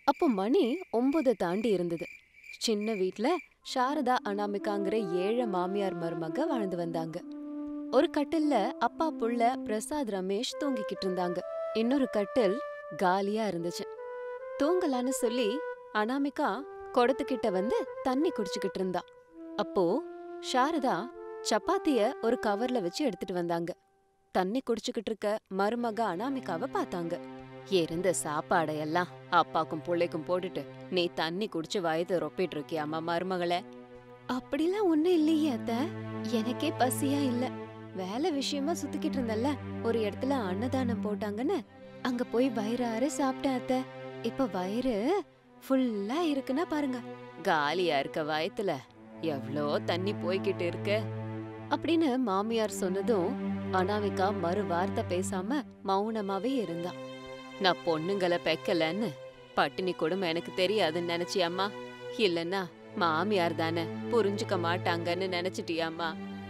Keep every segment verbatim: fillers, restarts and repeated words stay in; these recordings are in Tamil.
அப்போ மணி ஒன்பது தாண்டி இருந்தது. சின்ன வீட்ல சாரதா அனாமிகாங்கிற ஏழை மாமியார் மருமக வாழ்ந்து வந்தாங்க. ஒரு கட்டில்ல அப்பா புள்ள பிரசாத் ரமேஷ் தூங்கிக்கிட்டு இருந்தாங்க. இன்னொரு கட்டில் காலியா இருந்துச்சு. தூங்கலான்னு சொல்லி அனாமிகா குடத்துக்கிட்ட வந்து தண்ணி குடிச்சுக்கிட்டு இருந்தா. அப்போ சாரதா சப்பாத்திய ஒரு கவர்ல வச்சு எடுத்துட்டு வந்தாங்க. தண்ணி குடிச்சுக்கிட்டு இருக்க மருமக அனாமிகாவை பார்த்தாங்க. இருந்த சாப்பாடையெல்லாம் அப்பாக்கும் புள்ளைக்கும் போட்டுட்டு நீ தண்ணி குடிச்சு வயதை ரொப்பிட்டு இருக்கியாமா மருமகளே? அப்படிலாம் ஒண்ணும் இல்லையே அத்த, எனக்கே பசியா இல்ல. வேலை விஷயமா சுத்திக்கிட்டு இருந்தல்ல, ஒரு இடத்துல அன்னதானம் போட்டாங்கன்னு அங்க போய் வயிறார சாப்பிட்டேன் அத்த. இப்ப வயிறு ஃபுல்லா இருக்குன்னா பாருங்க. காலியா இருக்க வயத்துல எவ்ளோ தண்ணி போய்கிட்டு இருக்கு அப்படின்னு மாமியார் சொன்னதும் அனாமிகா மறு வார்த்தை பேசாம மௌனமாவே இருந்தா. நான் பொண்ணுங்களை பெக்கலன்னு பட்டினி கொடுமை எனக்கு தெரியாதுன்னு நினைச்சியாம்மா? இல்லன்னா மாமியார் தானே புரிஞ்சுக்க மாட்டாங்கன்னு நினைச்சிட்டியாம்மா?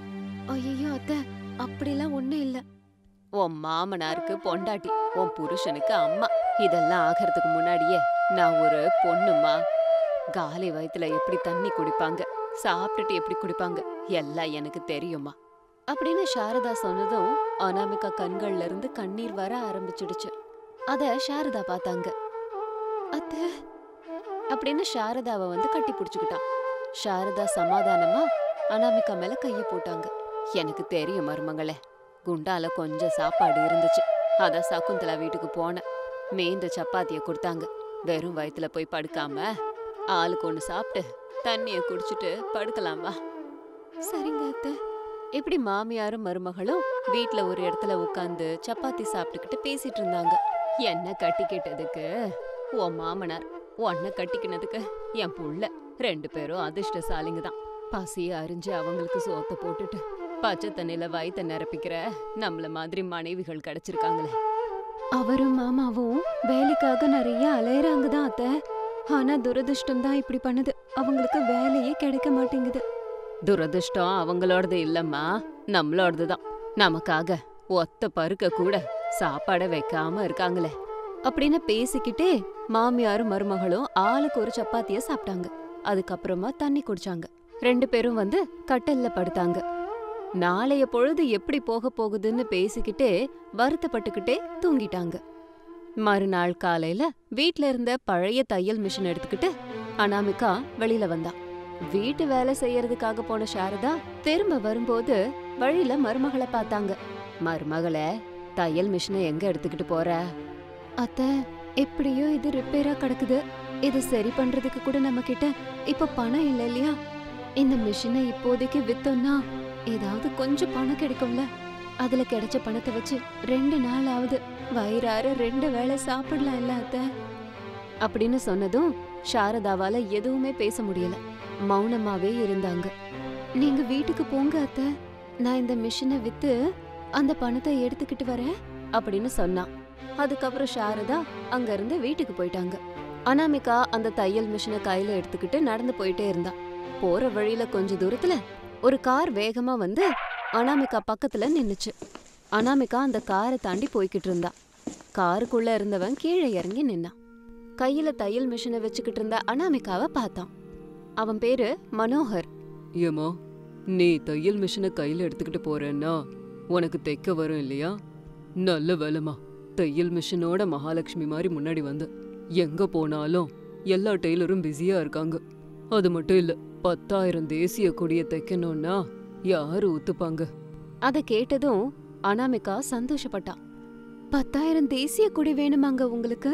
ஐயோ அத்த, அப்படிலாம் ஒண்ணும் இல்ல. உன் மாமனாருக்கு பொண்டாட்டி, உன் புருஷனுக்கு அம்மா. இதெல்லாம் ஆகிறதுக்கு முன்னாடியே நான் ஒரு பொண்ணுமா. காலி வயித்துல எப்படி தண்ணி குடிப்பாங்க, சாப்பிட்டுட்டு எப்படி குடிப்பாங்க எல்லாம் எனக்கு தெரியுமா அப்படின்னு சாரதா சொன்னதும் அனாமிகா கண்கள்ல இருந்து கண்ணீர் வர ஆரம்பிச்சிடுச்சு. அத சாரதா பார்த்தாங்க. அத்த அப்படின்னு சாரதாவை வந்து கட்டி பிடிச்சுக்கிட்டான். சாரதா சமாதானமா அனாமிகா மேல கைய போட்டாங்க. எனக்கு தெரியும் மருமங்களே, குண்டால கொஞ்சம் சாப்பாடு இருந்துச்சு, அத சகுந்தலா வீட்டுக்கு போனேன். மீந்த சப்பாத்திய கொடுத்தாங்க. வெறும் வயித்துல போய் படுக்காம ஆளுக்கு ஒண்ணு சாப்பிட்டு தண்ணிய குடிச்சிட்டு படுக்கலாமா? சரிங்க அத்த. இப்படி மாமியாரும் மருமகளும் வீட்ல ஒரு இடத்துல உட்காந்து சப்பாத்தி சாப்பிட்டுக்கிட்டு பேசிட்டு இருந்தாங்க. என்ன கட்டிக்கிட்டதுக்கு உன் மாமனார், உன்னை கட்டிக்கினதுக்கு என் புள்ள, ரெண்டு பேரும் அதிர்ஷ்டசாலிங்க தான். பசிய அறிஞ்சு அவங்களுக்கு சோத்த போட்டுட்டு பச்சை தண்ணியில வயித்த நிரப்பிக்கிற நம்மள மாதிரி மனைவிகள் கிடைச்சிருக்காங்களே. அவரும் மாமாவும் வேலைக்காக நிறைய அலையறாங்க தான் அத்த. ஆனா துரதிருஷ்டம் தான் இப்படி பண்ணுது. அவங்களுக்கு வேலையே கிடைக்க மாட்டேங்குது. துரதிருஷ்டம் அவங்களோடது இல்லம்மா, நம்மளோடது தான். நமக்காக ஒத்த பருக்க கூட சாப்பாட வைக்காம இருக்காங்களே அப்படின்னு பேசிக்கிட்டே மாமியாரும் மருமகளும் ஆளுக்கு ஒரு சப்பாத்திய சாப்பிட்டாங்க. அதுக்கப்புறமா தண்ணி குடிச்சாங்க. ரெண்டு பேரும் வந்து கட்டல்ல படுத்தாங்க. நாளைய பொழுது எப்படி போக போகுதுன்னு பேசிக்கிட்டே வருத்தப்பட்டுக்கிட்டே தூங்கிட்டாங்க. மறுநாள் காலையில வீட்ல இருந்த பழைய தையல் மிஷின் எடுத்துக்கிட்டு அனாமிகா வெளியில வந்தா. வீட்டு வேலை செய்யறதுக்காக போன சாரதா திரும்ப வரும்போது வழியில மருமகளை பார்த்தாங்க. மருமகளே, தையல் மிஷினை எங்க எடுத்துக்கிட்டு போற? அத்த, எப்படியோ இது ரிப்பேரா கிடக்குது. இது சரி பண்றதுக்கு கூட நம்ம கிட்ட இப்ப பணம் இல்ல இல்லையா? இந்த மிஷினை இப்போதைக்கு வித்தோம்னா ஏதாவது கொஞ்சம் பணம் கிடைக்கும்ல. அதுல கிடைச்ச பணத்தை வச்சு ரெண்டு நாள் ஆகுது வயிறார ரெண்டு வேளை சாப்பிடலாம் இல்ல அத்த அப்படின்னு சொன்னதும் சாரதாவால எதுவுமே பேச முடியல. மௌனமாவே இருந்தாங்க. நீங்க வீட்டுக்கு போங்க அத்த, நான் இந்த மிஷினை வித்து அந்த பணத்தை எடுத்துக்கிட்டு வரேன் அப்படின்னு சொன்னா. அதுக்கப்புறம் சாரதா அங்க இருந்து வீட்டுக்கு போயிட்டாங்க. அனாமிகா அந்த தையல் மிஷினை கையில எடுத்துக்கிட்டு நடந்து போயிட்டே இருந்தா. போற வழியில கொஞ்ச தூரத்துல ஒரு கார் வேகமா வந்து அனாமிகா பக்கத்துல நின்னுச்சு. அனாமிகா அந்த காரை தாண்டி போய்கிட்டு இருந்தா. காருக்குள்ள இருந்தவன் கீழே இறங்கி நின்னான். கையில தையல் மிஷினை வச்சுக்கிட்டு இருந்த அனாமிகாவை பார்த்தான். அவன் பேரு மனோகர். ஏமா, நீ தையல் மிஷினை கையில எடுத்துக்கிட்டு போறேன்னா உனக்கு தைக்க வரும் இல்லையா? நல்ல வேலைமா, தையல் மிஷினோட மகாலட்சுமி மாதிரி முன்னாடி வந்து எங்க போனாலும் எல்லா டெய்லரும் பிஸியா இருக்காங்க. அது மட்டும் இல்ல, பத்தாயிரம் தேசிய கொடிய தைக்கணும்னா யாரு ஒத்துப்பாங்க? அத கேட்டதும் அனாமிகா சந்தோஷப்பட்டா. பத்தாயிரம் தேசிய கொடி வேணுமாங்க உங்களுக்கு?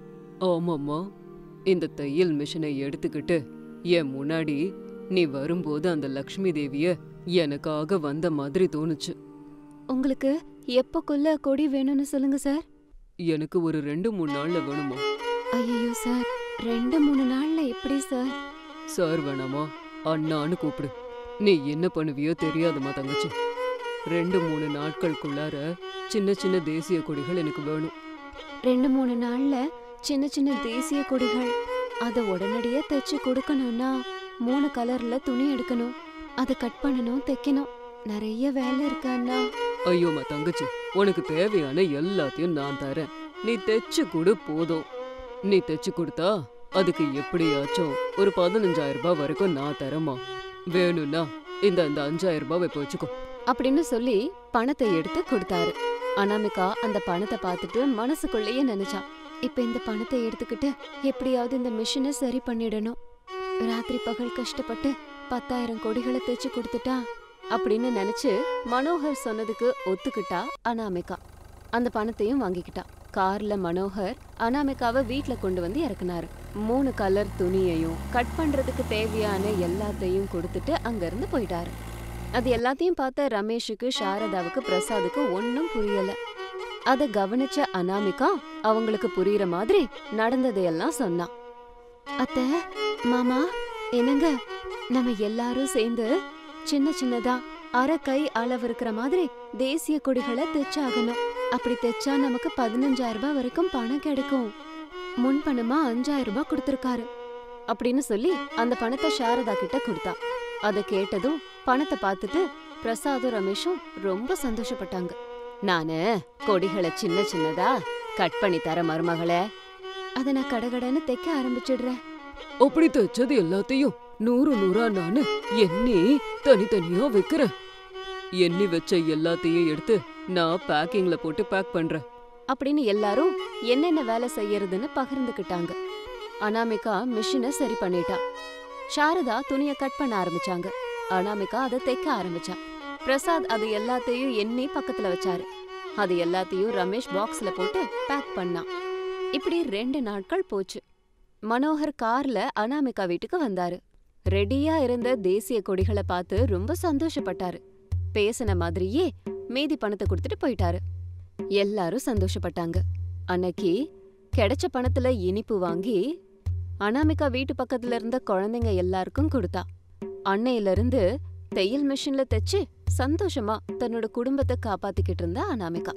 ஆமாம்மா, இந்த தையல் மிஷினை எடுத்துக்கிட்டு என் முன்னாடி நீ வரும்போது அந்த லக்ஷ்மி தேவிய எனக்காக வந்த மாதிரி தோணுச்சு. உங்களுக்கு எப்பக்குள்ள கொடி வேணும்னு சொல்லுங்க சார். எனக்கு ஒரு ரெண்டு மூணு நாள்ல வேணுமா? ஐயோ சார், ரெண்டு மூணு நாள்ல எப்படி சார்? சார் வேணாமா, அண்ணான்னு கூப்பிடு. நீ என்ன பண்ணுவியோ தெரியாதுமா தங்கச்சி. ரெண்டு மூணு நாட்களுக்குள்ளார சின்ன சின்ன தேசிய கொடிகள் எனக்கு வேணும். ரெண்டு மூணு நாள்ல சின்ன சின்ன தேசிய கொடிகள்? அத உடனடியே தைச்சு கொடுக்கணும்னா மூணு கலர்ல துணி எடுக்கணும், அதை கட் பண்ணணும், தைக்கணும். நிறைய வேலை இருக்கு அண்ணா. ஐயோமா தங்கச்சி, உனக்கு தேவையான எல்லாத்தையும் நான் தரேன், நீ தைச்சு கொடு போதும். நீ தைச்சு கொடுத்தா அதுக்கு எப்படியாச்சும் ஒரு பதினஞ்சாயிரம் ரூபாய் வரைக்கும் நான் தரமா. வேணும்னா இந்த அந்த அஞ்சாயிரம் ரூபாய் இப்ப வச்சுக்கோ அப்படின்னு சொல்லி பணத்தை எடுத்து கொடுத்தாரு. அனாமிகா அந்த பணத்தை பார்த்துட்டு மனசுக்குள்ளேயே நினைச்சா, இப்ப இந்த பணத்தை எடுத்துக்கிட்டு எப்படியாவது இந்த மிஷினை சரி பண்ணிடணும். ராத்திரி பகல் கஷ்டப்பட்டு பத்தாயிரம் கொடிகளை தைச்சு கொடுத்துட்டா அப்படின்னு நினைச்சு மனோகர் சொன்னதுக்கு ஒத்துக்கிட்டா அனாமிகா. அந்த பணத்தையும் வாங்கிக்கிட்டா. கார்ல மனோகர் அனாமிகாவை வீட்ல கொண்டு வந்து இறக்குனாரு. மூணு கலர் துணியையும் கட் பண்றதுக்கு தேவையான எல்லாத்தையும் கொடுத்துட்டு அங்க இருந்து போயிட்டாரு. அது எல்லாத்தையும் பார்த்த ரமேஷுக்கு, சாரதாவுக்கு, பிரசாதுக்கு ஒன்னும் புரியல. அத கவனிச்ச அனாமிகா அவங்களுக்கு புரியுற மாதிரி நடந்ததையெல்லாம் சொன்னா. அத்தை, மாமா, என்னங்க, நம்ம எல்லாரும் சேர்ந்து சின்ன சின்னதா அரை கை அளவு இருக்கிற மாதிரி தேசிய கொடிகளை தைச்சாகணும். அப்படி தைச்சா நமக்கு பதினஞ்சாயிரம் ரூபாய் வரைக்கும் பணம் கிடைக்கும். முன் பணமா அஞ்சாயிரம் ரூபாய் கொடுத்திருக்காரு அப்படின்னு சொல்லி அந்த பணத்தை சாரதா கிட்ட கொடுத்தா. அத கேட்டதும் பணத்தை பார்த்துட்டு பிரசாதும் ரமேஷும் ரொம்ப சந்தோஷப்பட்டாங்க. நானு கொடிகளை சின்ன சின்னதா கட் பண்ணி தர மருமகளே, அத நான் கடகடன்னு தைக்க ஆரம்பிச்சிடுறேன். அப்படி தைச்சது எல்லாத்தையும் நூறு நூறா நானு எண்ணி தனித்தனியா வைக்கிறேன். எண்ணி வச்ச எல்லாத்தையும் எடுத்து நான் பேக்கிங்ல போட்டு பேக் பண்றேன் அப்படின்னு எல்லாரும் என்னென்ன வேலை செய்யறதுன்னு பகிர்ந்துக்கிட்டாங்க. அனாமிகா மிஷினை சரி பண்ணிட்டா. சாரதா துணிய கட் பண்ண ஆரம்பிச்சாங்க. அனாமிகா அதை தைக்க ஆரம்பிச்சா. பிரசாத் அது எல்லாத்தையும் எண்ணி பக்கத்துல வச்சாரு. அது எல்லாத்தையும் ரமேஷ் பாக்ஸ்ல போட்டு பேக் பண்ணான். இப்படி ரெண்டு நாட்கள் போச்சு. மனோகர் கார்ல அனாமிகா வீட்டுக்கு வந்தாரு. ரெடியா இருந்த தேசிய கொடிகளை பார்த்து ரொம்ப சந்தோஷப்பட்டாரு. பேசின மாதிரியே மீதி பணத்தை கொடுத்துட்டு போயிட்டாரு. எல்லாரும் சந்தோஷப்பட்டாங்க. அன்னைக்கு கிடைச்ச பணத்துல இனிப்பு வாங்கி அனாமிகா வீட்டு பக்கத்துல இருந்த குழந்தைங்க எல்லாருக்கும் கொடுத்தா. அன்னையில இருந்து தையல் மிஷின்ல தைச்சு சந்தோஷமா தன்னோட குடும்பத்தை காப்பாத்திக்கிட்டு இருந்தா அனாமிகா.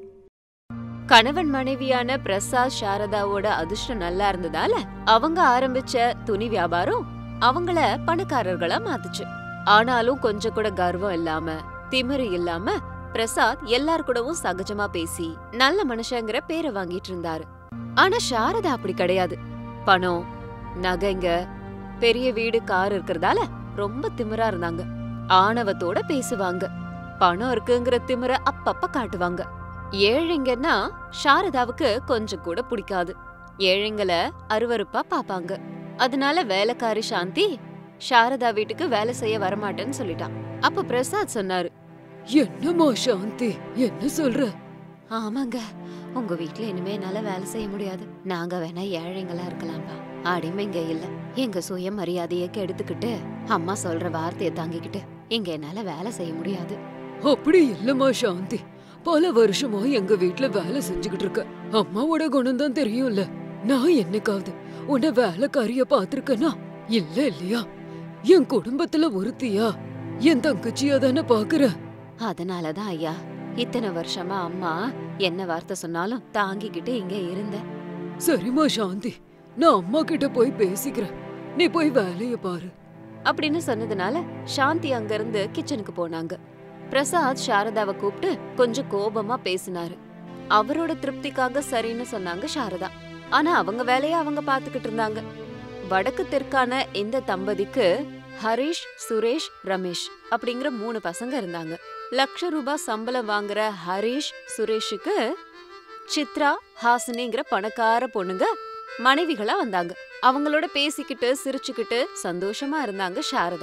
கணவன் மனைவியான பிரசாத் சாரதாவோட அதிர்ஷ்டம் நல்லா இருந்ததால அவங்க ஆரம்பிச்ச துணி வியாபாரம் அவங்கள பணக்காரர்களா மாத்துச்சு. ஆனாலும் கொஞ்சம் கூட கர்வம் இல்லாம, திமிரு இல்லாம பிரசாத் எல்லார் கூடவும் சகஜமா பேசி நல்ல மனுஷங்கிற பேரை வாங்கிட்டு இருந்தாரு. ஆனா சாரதா அப்படி கிடையாது. பணம், நகைங்க, பெரிய வீடு, கார் இருக்கிறதால ரொம்ப திமிரா இருந்தாங்க. ஆணவத்தோட பேசுவாங்க. பணம் இருக்குங்கிற திமிர அப்பப்ப காட்டுவாங்க. ஏழைங்கன்னா சாரதாவுக்கு கொஞ்சம் கூட பிடிக்காது. ஏழைங்கள அருவருப்பா பாப்பாங்க. அதனால வேலைக்காரி சாந்தி சாரதா வீட்டுக்கு வேலை செய்ய வரமாட்டேன்னு சொல்லிட்டான். அப்ப பிரசாத் சொன்னாரு, என்னம்மா சாந்தி, என்ன சொல்ற? ஆமாங்க, உங்க வீட்டுல இனிமே என்னால வேலை செய்ய முடியாது. நாங்க வேணா ஏழைங்களா இருக்கலாம்பா, அடிமைங்க இல்ல. எங்க சுய மரியாதைய கெடுத்துக்கிட்டு அம்மா சொல்ற வார்த்தைய தாங்கிக்கிட்டு இங்க என்னால வேலை செய்ய முடியாது. அப்படி இல்லம்மா சாந்தி, பல வருஷமா எங்க வீட்டுல வேலை செஞ்சுக்கிட்டு இருக்க. அம்மாவோட குணம் தான் தெரியும்ல. நான் என்னைக்காவது உன்னை வேலைக்காரிய பாத்திருக்கனா? இல்ல இல்லையா? என் குடும்பத்துல ஒருத்தியா, என் தங்கச்சியா தானே பாக்குற. அதனாலதான் ஐயா இத்தனை வருஷமா அம்மா என்ன வார்த்தை சொன்னாலும் தாங்கிக்கிட்டு இங்க இருந்த. சரிம்மா சாந்தி, நான் அம்மா கிட்ட போய் பேசிக்கிறேன். நீ போய் வேலைய பாரு அப்படின்னு சொன்னதுனால சாந்தி அங்க இருந்து கிச்சனுக்கு போனாங்க. பிரசாத் சாரதாவை கூப்பிட்டு கொஞ்சம் கோபமா பேசினாரு. அவரோட திருப்திக்காக சரின்னு சொன்னாங்க சாரதா. ஆனா அவங்க வேலைய அவங்க பாத்துக்கிட்டு இருந்தாங்க. வடக்கு தெற்கான இந்த தம்பதிக்கு ஹரிஷ், சுரேஷ், ரமேஷ் அப்படிங்கிற மூணு பசங்க இருந்தாங்க. லட்ச ரூபாய் சம்பளம் வாங்குற ஹரிஷ், சுரேஷுக்கு சித்ரா, ஹாசினிங்கிற பணக்கார பொண்ணுங்க மனைவிகளா வந்தாங்க. அவங்களோட பேசிக்கிட்டு சிரிச்சுக்கிட்டு சந்தோஷமா இருந்தாங்க சாரதா.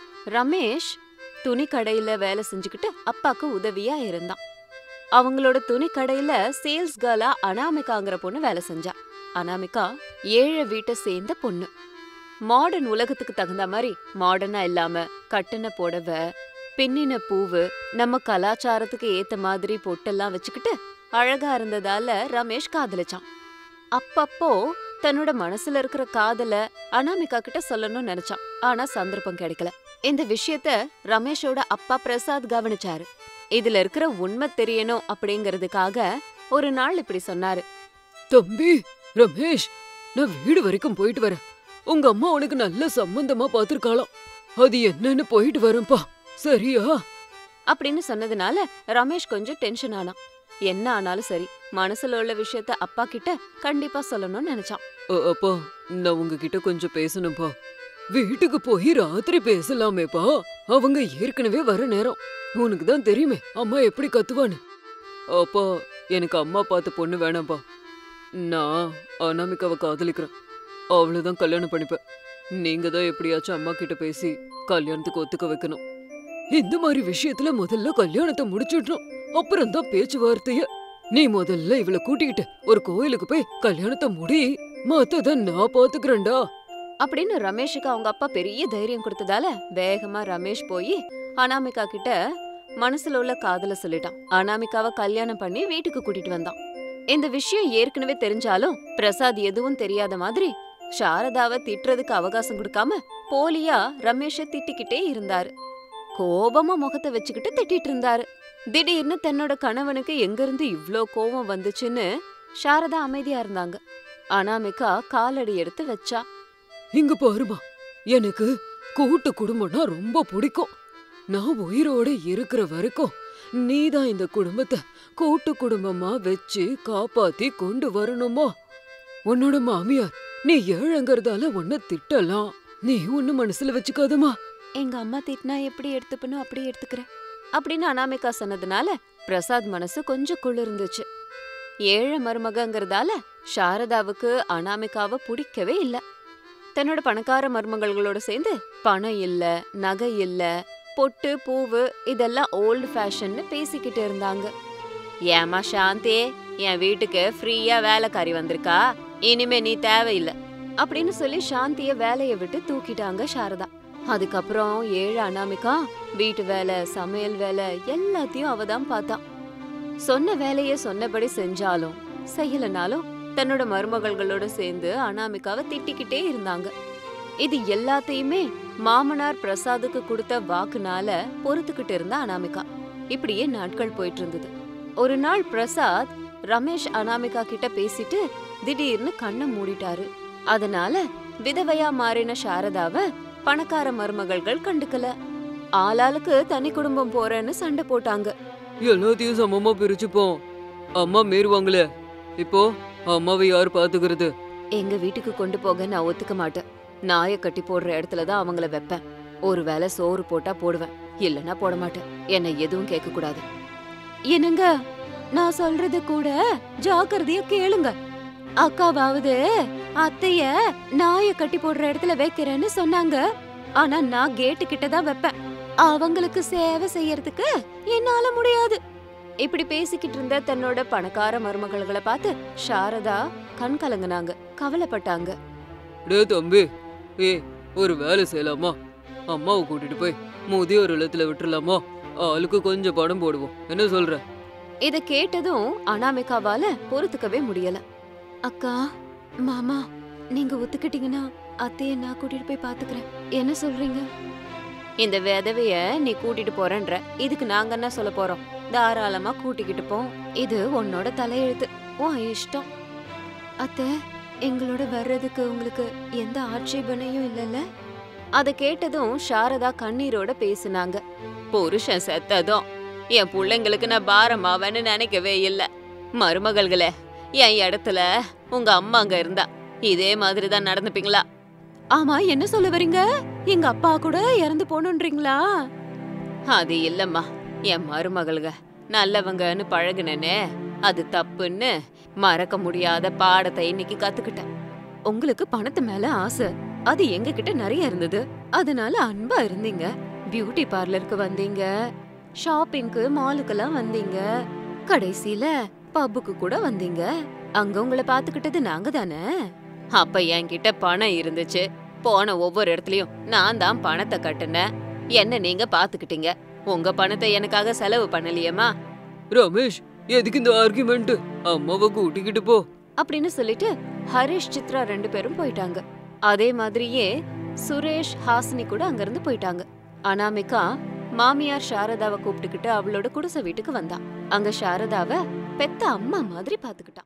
ரமேஷ் துணி கடையில வேலை செஞ்சுக்கிட்டு அப்பாக்கு உதவியா இருந்தான். அவங்களோட துணி கடையில சேல்ஸ் கேர்லா அனாமிகாங்கிற பொண்ணு வேலை செஞ்சா. அனாமிகா ஏழை வீட்டை சேர்ந்த பொண்ணு. மாடர்ன் உலகத்துக்கு தகுந்த மாதிரி மாடர்னா இல்லாம கட்டின புடவை, பின்னின பூவு, நம்ம கலாச்சாரத்துக்கு ஏத்த மாதிரி பொட்டெல்லாம் வச்சுக்கிட்டு அழகா இருந்ததால ரமேஷ் காதலிச்சான். அப்பப்போ தன்னோட மனசுல இருக்கிற காதல அனாமிகா கிட்ட சொல்லணும்னு நினைச்சான். ஆனா சந்தர்ப்பம் கிடைக்கல. இந்த விஷயத்த ரமேஷோட அப்பா பிரசாத் கவனிச்சாரு. இதுல இருக்கிற உண்மை தெரியணும் அப்படிங்கறதுக்காக ஒரு நாள் இப்படி சொன்னாரு. தம்பி ரமேஷ், நான் வீடு வரைக்கும் போயிட்டு வரேன். உங்க அம்மா உனக்கு நல்ல சம்பந்தமா பாத்திருக்காளாம். அது என்னன்னு போயிட்டு வரேன்பா, சரியா? அப்படின்னு சொன்னதுனால ரமேஷ் கொஞ்சம் டென்ஷன் ஆனான். என்ன ஆனாலும் சரி, மனசுல உள்ள விஷயத்த அப்பா கிட்ட கண்டிப்பா சொல்லணும்னு நினைச்சான். அ, அப்பா நான் உங்ககிட்ட கொஞ்சம் பேசணும்ப்பா. வீட்டுக்கு போய் ராத்திரி பேசலாமேப்பா. அவங்க ஏற்கனவே வர நேரம். உனக்கு தான் தெரியுமே அம்மா எப்படி கத்துவான்னு. அப்பா எனக்கு அம்மா பார்த்த பொண்ணு வேணாம்ப்பா. நான் அனாமிகாவை காதலிக்கிறேன். அவ்வளவுதான் கல்யாணம் பண்ணிப்பேன். நீங்க தான் எப்படியாச்சும் அம்மா கிட்ட பேசி கல்யாணத்துக்கு ஒத்துக்க வைக்கணும். இந்த மாதிரி விஷயத்துல முதல்ல கல்யாணத்தை முடிச்சிடணும், அப்புறம் தான் பேச்சுவார்த்தைய. நீ முதல்ல இவளை கூட்டிக்கிட்டு ஒரு கோயிலுக்கு போய் கல்யாணத்தை முடி, மத்தத நான் பாத்துக்கிறேன்டா அப்படின்னு ரமேஷுக்கு அவங்க அப்பா பெரிய தைரியம் கொடுத்ததால வேகமா ரமேஷ் போய் அனாமிகா கிட்ட மனசுல உள்ள காதல சொல்லிட்டான். அனாமிகாவை கல்யாணம் பண்ணி வீட்டுக்கு கூட்டிட்டு வந்தான். இந்த விஷயம் ஏற்கனவே தெரிஞ்சாலும் பிரசாத் எதுவும் தெரியாத மாதிரி சாரதாவை திட்டுறதுக்கு அவகாசம் கொடுக்காம போலியா ரமேஷ திட்டிக்கிட்டே இருந்தாரு. கோபமா முகத்தை வச்சுக்கிட்டு திட்டிட்டு இருந்தாரு. திடீர்னு தன்னோட கணவனுக்கு எங்க இருந்து இவ்ளோ கோபம் வந்துச்சுன்னு சாரதா அமைதியா இருந்தாங்க. அனாமிகா காலடி எடுத்து வச்சா. இங்க பாருமா, எனக்கு கூட்டு குடும்பம்னா ரொம்ப பிடிக்கும். நான் உயிரோட இருக்கிற வரைக்கும் நீதான் இந்த குடும்பத்தை கூட்டு குடும்பமா வச்சு காப்பாத்தி கொண்டு வரணுமா. உன்னோட மாமியார் நீ ஏழங்கிறதால உன்னை திட்டலாம், நீ ஒண்ணு மனசுல வச்சுக்காதமா. எங்க அம்மா திட்டினா எப்படி எடுத்துப்பனோ அப்படி எடுத்துக்கிறேன் அப்படின்னு அனாமிகா சொன்னதுனால பிரசாத் மனசு கொஞ்சம் குளிர்ந்துச்சு. ஏழை மருமகங்கிறதால சாரதாவுக்கு அனாமிகாவை பிடிக்கவே இல்ல. தன்னோட பணக்கார மருமகளோட சேர்ந்து பணம் இல்ல, நகை இல்ல, பொட்டு பூவு இதெல்லாம் ஓல்டு ஃபேஷன்னு பேசிக்கிட்டு இருந்தாங்க. ஏமா சாந்தி, என் வீட்டுக்கு ஃப்ரீயா வேலைக்காரி வந்திருக்கா, இனிமே நீ தேவையில்லை அப்படின்னு சொல்லி சாந்திய வேலையை விட்டு தூக்கிட்டாங்க சாரதா. அதுக்கப்புறம் ஏழு அனாமிகா வீட்டு வேலை, சமையல் வேலை எல்லாத்தையும் அவதான் பார்த்தா. சொன்ன வேலைய சொன்னபடி செஞ்சாலும் செய்யலனாலும் தன்னோட மருமகள்களோட சேர்ந்து அனாமிகாவை திட்டிக்கிட்டே இருந்தாங்க. இது எல்லாத்தையுமே மாமனார் பிரசாதுக்கு கொடுத்த வாக்குனால பொறுத்துக்கிட்டு இருந்தா அனாமிகா. இப்படியே நாட்கள் போயிட்டு இருந்தது. ஒரு நாள் பிரசாத் ரமேஷ் அனாமிகா கிட்ட பேசிட்டு திடீர்னு கண்ணை மூடிட்டாரு. அதனால விதவையா மாறின சாரதாவ பணக்கார மருமகள்கள் கண்டுக்கல. ஆளாளுக்கு தனி குடும்பம் போறேன்னு சண்டை போட்டாங்க. எல்லாத்தையும் சமமா பிரிச்சுப்போம். அம்மா மீறுவாங்களே, இப்போ அம்மாவை யார் பாத்துக்கிறது? எங்க வீட்டுக்கு கொண்டு போக நான் ஒத்துக்க மாட்டேன். நாய கட்டி போடுற இடத்துலதான் அவங்கள வைப்பேன். ஒருவேளை சோறு போட்டா போடுவேன், இல்லன்னா போட மாட்டேன். என்னை எதுவும் கேட்க கூடாது. என்னங்க, நான் சொல்றது கூட ஜாக்கிரதையா கேளுங்க. அக்காவாவது அத்தைய நாய கட்டி போடுற இடத்துல வைக்கிறேன்னு சொன்னாங்க. ஆனா நான் கேட்டு கிட்டதான் வைப்பேன். அவங்களுக்கு சேவை செய்யறதுக்கு என்னால முடியாது. இப்படி பேசிக்கிட்டு இருந்த தன்னோட பணக்கார மருமகள்களை பார்த்து சாரதா கண் கலங்குனாங்க, கவலைப்பட்டாங்க. டே தம்பி, ஏ ஒரு வேலை செய்யலாமா? அம்மாவை கூட்டிட்டு போய் முதியோர் இல்லத்துல விட்டுலாமா? ஆளுக்கு கொஞ்சம் பணம் போடுவோம், என்ன சொல்ற? இத கேட்டதும் அனாமிகாவால பொறுத்துக்கவே முடியல. அக்கா, மாமா, நீங்க ஒத்துக்கிட்டீங்கன்னா அத்தைய நான் கூட்டிட்டு போய் பாத்துக்கிறேன், என்ன சொல்றீங்க? இந்த விதவைய நீ கூட்டிட்டு போறேன்ற, இதுக்கு நாங்க என்ன சொல்ல போறோம்? தாராளமா கூட்டிக்கிட்டு போ, இது உன்னோட தலையெழுத்து, உன் இஷ்டம். அத்தை, எங்களோட வர்றதுக்கு உங்களுக்கு எந்த ஆட்சேபனையும் இல்லல்ல? அத கேட்டதும் சாரதா கண்ணீரோட பேசினாங்க. புருஷன் செத்ததும் என் பிள்ளைங்களுக்கு நான் பாரமாவேன்னு நினைக்கவே இல்ல. மருமகள்களே, என் இடத்துல உங்க அம்மா அங்க இருந்தா இதே மாதிரிதான் நடந்துப்பீங்களா? ஆமா, என்ன சொல்ல வரீங்க? எங்க அப்பா கூட இறந்து போனுன்றீங்களா? அது இல்லம்மா, என் மருமகள்க நல்லவங்கன்னு பழகுனே, அது தப்புன்னு மறக்க முடியாத பாடத்தை இன்னைக்கு கத்துக்கிட்டேன். உங்களுக்கு பணத்து மேல ஆசை, அது எங்க கிட்ட நிறைய இருந்தது, அதனால அன்பா இருந்தீங்க. பியூட்டி பார்லருக்கு வந்தீங்க, ஷாப்பிங்க்கு மாலுக்கெல்லாம் வந்தீங்க, கடைசியில பப்புக்கு கூட வந்தீங்க. அங்க உங்களை பாத்துக்கிட்டது நாங்க தானே. அப்ப என்கிட்ட பணம் இருந்துச்சு, போன ஒவ்வொரு இடத்துலயும் நான் தான் பணத்தை கட்டுனேன், என்ன நீங்க பாத்துக்கிட்டீங்க. உங்க பணத்தை எனக்காக செலவு பண்ணலையேமா? ரமேஷ், எதுக்கு இந்த ஆர்குமெண்ட்? அம்மாவை கூட்டிக்கிட்டு போ அப்படின்னு சொல்லிட்டு ஹரிஷ், சித்ரா ரெண்டு பேரும் போயிட்டாங்க. அதே மாதிரியே சுரேஷ், ஹாசினி கூட அங்க இருந்து போயிட்டாங்க. அனாமிகா மாமியார் சாரதாவை கூப்பிட்டுக்கிட்டு அவளோட குடிசை வீட்டுக்கு வந்தா. அங்க சாரதாவை பெத்த அம்மா மாதிரி பாத்துக்கிட்டான்.